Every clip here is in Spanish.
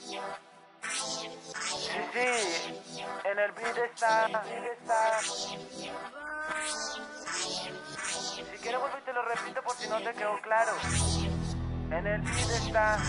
Sí, en el beat está. Si quieres vuelvo y te lo repito por si no te quedó claro. En el beat está.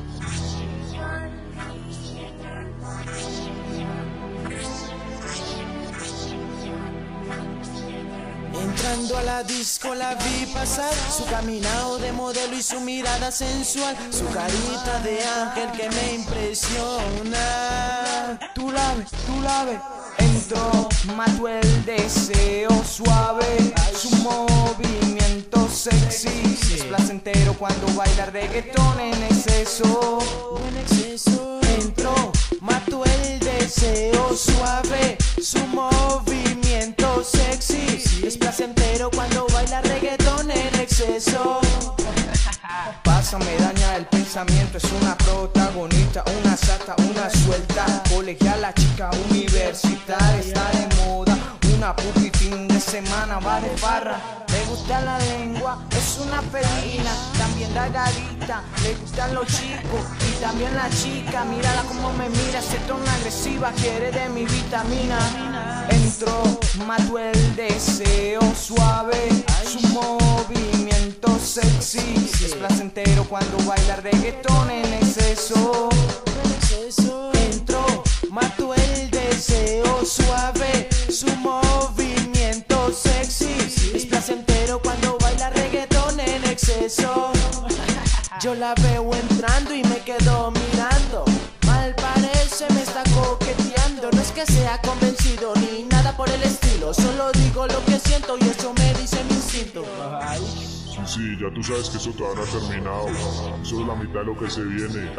Entrando a la disco la vi pasar, su caminado de modelo y su mirada sensual, su carita de ángel que me impresiona. Tú la ves, entró, mató el deseo suave, su movimiento sexy, es placentero cuando baila reggaetón en exceso. Entró, mató el deseo suave, su movimiento sexy, es placentero cuando baila reggaetón en exceso. Pasa, me daña el pensamiento, es una protagonista, una sata, una suelta, colegiala, chica universitaria, está de moda, una pupi fin de semana, va de farra, le gusta la lengua, es una felina, también da garita, le gustan los chicos y también la chica, mírala como me mira, se torna agresiva, quiere de mi vitamina. Entró, mató el deseo suave, su movimiento sexy, es placentero cuando baila reggaetón en exceso. Entró, mató el deseo suave, su movimiento sexy, es placentero cuando baila reggaetón en exceso. Yo la veo entrando y me quedo mirando, mal parece me está coqueteando, no es que sea convencido ni nada por el estilo, solo digo lo que siento y eso me dice mi instinto. Sí, ya tú sabes que eso todavía no ha terminado. Eso es la mitad de lo que se viene,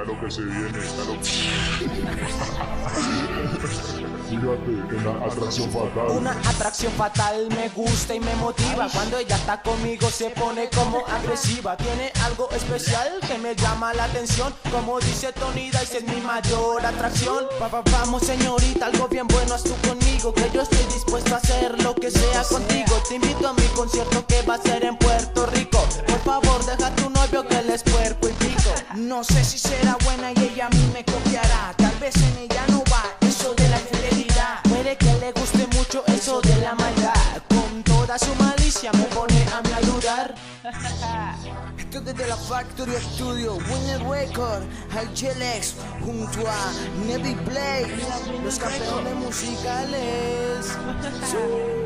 Fíjate, en la atracción fatal. Una atracción fatal me gusta y me motiva. Cuando ella está conmigo se pone como agresiva. Tiene algo especial que me llama la atención. Como dice Tony Dice, es mi mayor atracción. Vamos señorita, algo bien bueno haz tú conmigo, que yo estoy dispuesto a hacer lo que sea contigo. Te invito a mi concierto que va a ser en Puerto Rico. Por favor deja a tu novio que él es puerco y pico. No sé si será buena y ella a mí me copiará. Tal vez en ella no va eso de la infidelidad. Puede que le guste mucho eso de la maldad. Con toda su malicia me pone a mí a dudar. Esto desde la Factory Studio, Winner Record, Algelex, junto a Nevi Play, los campeones musicales.